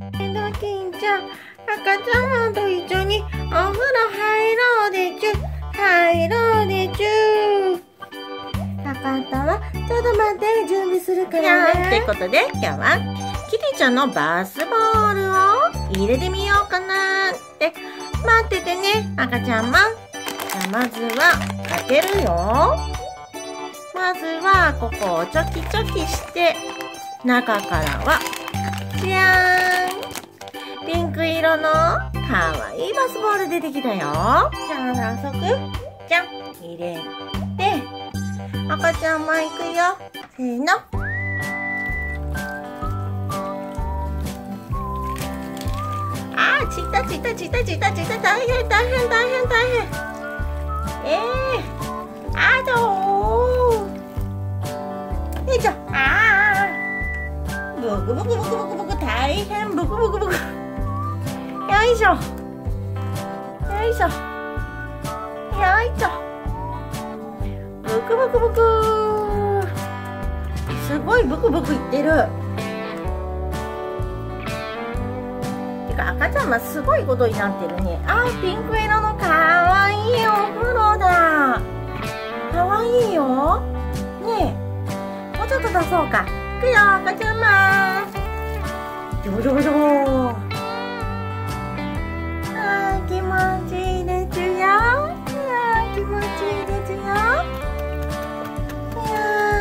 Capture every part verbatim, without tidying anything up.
ドキンちゃん、赤ちゃんと一緒にお風呂入ろうでちゅ、入ろうでちゅ。わかったわ。ちょっと待って、準備するからね。ってことで、今日はキティちゃんのバスボールを入れてみようかなって。待っててね、赤ちゃんも。じゃあまずは開けるよ。まずはここをチョキチョキして、中からはじゃーん、ピンク色のかわいいバスボール出てきたよ。じゃあ早速じゃん入れて、赤ちゃんも行くよ。せーの。あー、ちったちったちったちったちった、大変大変大変大変。えー、あとー、よいしょ。あー、ブクブクブクブクブク、大変、ブクブクブク。よいしょ。よいしょ。よいしょ。ブクブクブク。すごいブクブクいってる。てか赤ちゃんはすごいことになってるね。あー、ピンク色のかわいいお風呂だ。かわいいよ。ねえ、もうちょっと出そうか。いくよ、赤ちゃんまー。ジョジョジョ。あー、気持ちいいですよ。あー、気持ちいいですよ。いや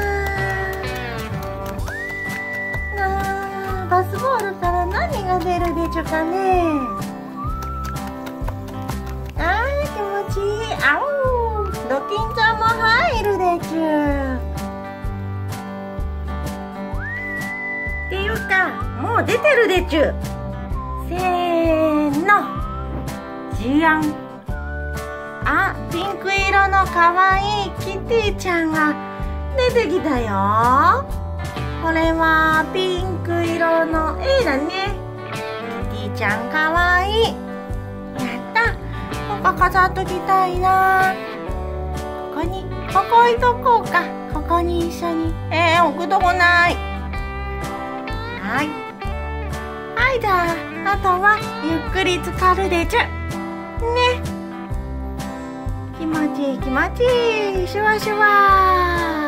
ー、あー、バスボールから何が出るでちゅかね。あー、気持ちいい。あおー、ドキンちゃんも入るでちゅ。っていうか、もう出てるでちゅ。せーの。じゃん。あ、ピンク色のかわいいキティちゃんが出てきたよ。これはピンク色の A だね。キティちゃんかわいい。やった。ここ飾っときたいな。ここに、ここ置いとこうか。ここに一緒に。えー、置くとこない。はい。はい、じゃあ、あとはゆっくり浸かるでちゅ。ね。気持ちいい気持ちいい。シュワシュワ。